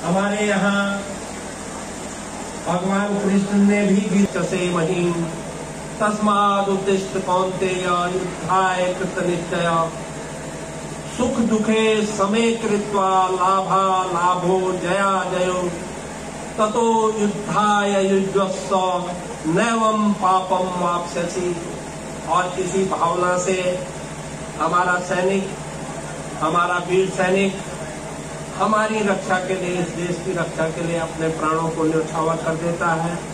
हमारे यहाँ भगवान कृष्ण ने भी गीत से महीन तस्माद उद्दिष्ट कौन्तेय युद्धाय कृतनिश्चय सुख दुखे समे कृत्वा लाभा लाभो जया जयो ततो युद्धाय युज्वस्व नैवं पापम वाप्स्यसि। और इसी भावना से हमारा सैनिक, हमारा वीर सैनिक हमारी रक्षा के लिए, इस देश की रक्षा के लिए अपने प्राणों को न्यौछावर कर देता है।